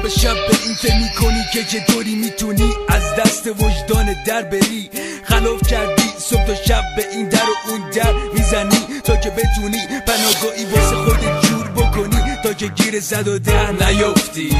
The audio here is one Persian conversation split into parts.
شب به این فکر میکنی که چطوری میتونی از دست وجدان در بری. خلاف کردی صبح تا شب به این در و اون در میزنی تا که بتونی پناهگاهی واسه خودت جور بکنی تا که گیر 110 نیفتی.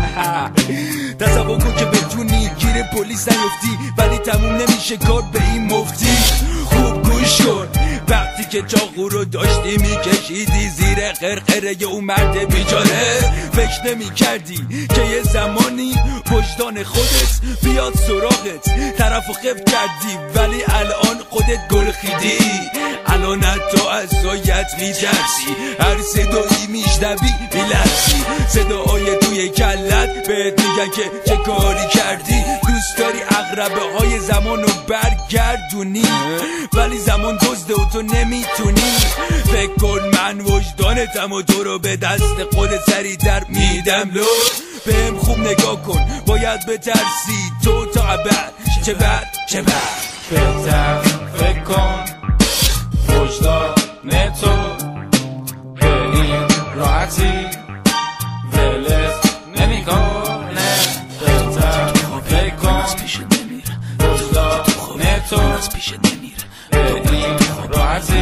تصور کن که بتونی گیر پلیس نیفتی ولی تموم نمیشه کار به این مفتی. خوب گوش کن وقتی که چاقو رو داشتی میکشیدی زیر قرقره اون مرد بیچاره، فکر نمی کردی که یه زمانی وجدان خودت بیاد سراغت. طرف و خف کردی ولی الان خودت گل خیدی. الان حتی از زایت میترسی، هر صدایی میشنوی میلرزی. صداهای توی کلت بهت میگن که چه کاری کردی. دوست داری عقربه های زمان رو برگردونی ولی زمان دزده و تو نمیتونی. فکر کن من وجدانتم و تو رو به دست خودت سریع‌تر میدم. بهم خوب نگاه کن باید بترسی تو تا ابد. چه بد بهتر فکر کن وجدان تو به این راحتی ولت نمیکنه. بهتر فکر کن وجدان تو به این راحتی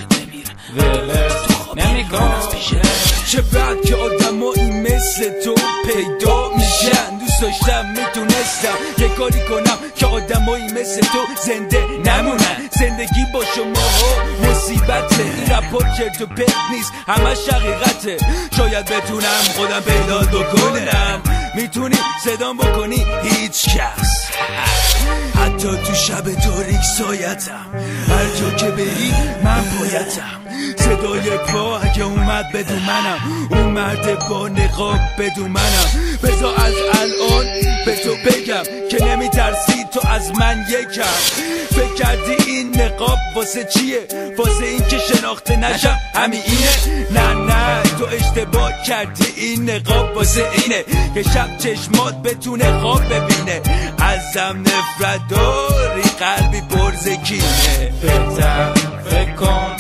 ولت نمیکنه. چه بعد که آدمایی مثل تو پیدا میشن. دوست داشتم میتونستم یه کاری کنم که آدمایی مثل تو زنده نمونن. زندگی با شماها مصیبته، این رپا چرت و پرت نیست همش حقیقته. شاید بتونم خودم پیدا بکنم، میتونی صدام بکنی هیچ کس. حتی تو شب تاریک سایتم، هر جا که بری من پایتم. صدای پا اگه اومد بدون منم، اون مرد با نقاب بدون منم. بذار از الان به تو بگم که نمیترسی تو از من یکم. فکر کردی این نقاب واسه چیه؟ واسه این که شناخته نشم همین اینه؟ نه تو اشتباه کردی. این نقاب واسه اینه که شب چشمات بتونه خواب ببینه. ازم نفرت داری قلبی پرزکینه. بهتر فکر کن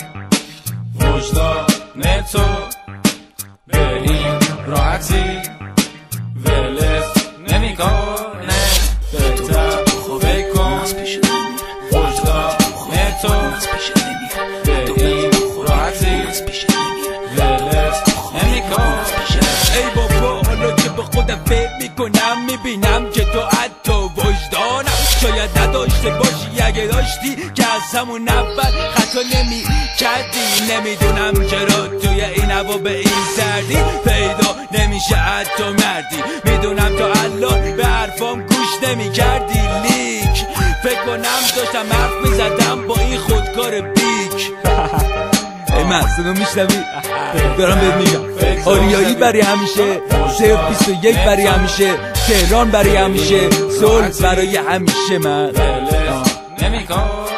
وجدان تو به این راحتی ولت نمیکنه. بهتر فکر کن وجدان تو به این راحتی ولت نمیکنه. ای بابا حالا که به خودم فکر میکنم میبینم که تو حتی وجدانم شاید نداشته باشی. اگه داشتی که از همون اول خطا نمی کردی. نمیدونم چرا توی این هوا به این سردی پیدا نمیشه حتی مردی. میدونم تا الان به حرفام گوش نمی کردی. لیک فکر کنم داشتم حرف میزدم با این خودکار بیک. ای محصولو میشنوی؟ دارم بهت میگم آریایی برای همیشه، 021 برای همیشه، تهران برای همیشه، صلح برای همیشه. من نمیکنه